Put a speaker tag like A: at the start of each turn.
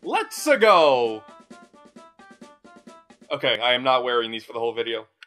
A: Let's-a go! Okay, I am not wearing these for the whole video.